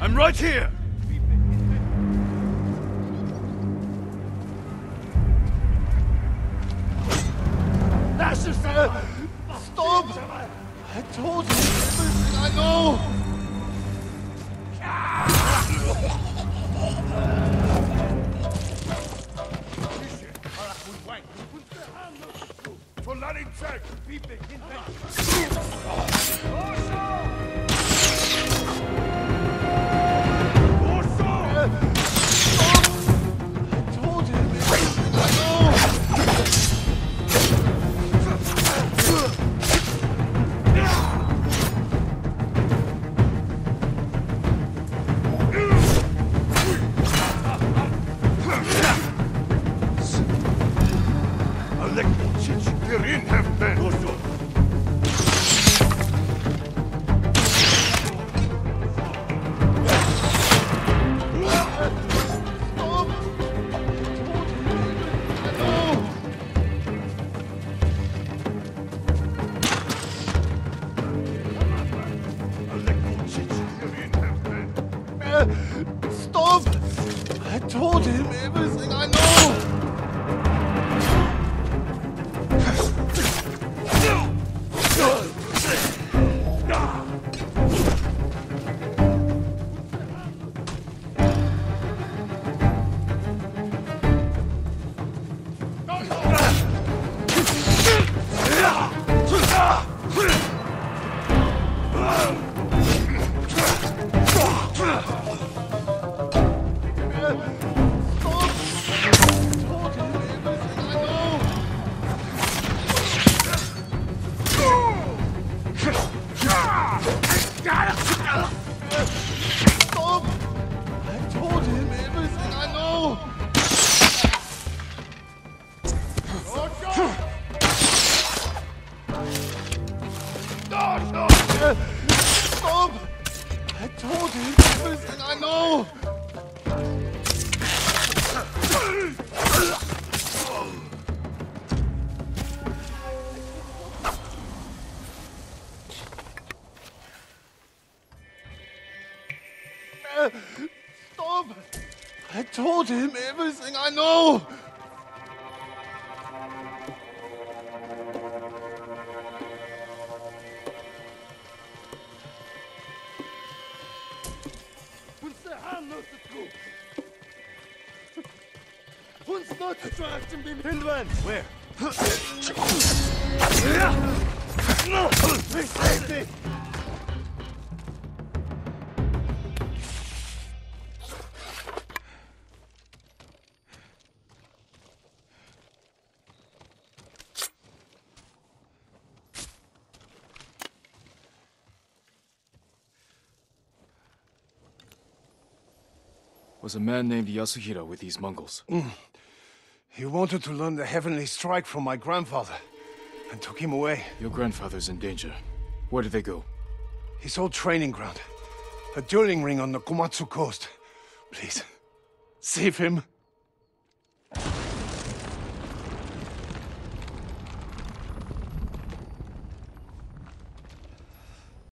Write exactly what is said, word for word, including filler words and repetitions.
I'm right here! Stop! I told you everything I know! Stop! I told him everything I know! Stop! I told him everything I know! Stop! I told him everything I know! Where? Safety! Was a man named Yasuhira with these Mongols. Mm. He wanted to learn the heavenly strike from my grandfather, and took him away. Your grandfather's in danger. Where did they go? His old training ground. A dueling ring on the Komatsu coast. Please, save him.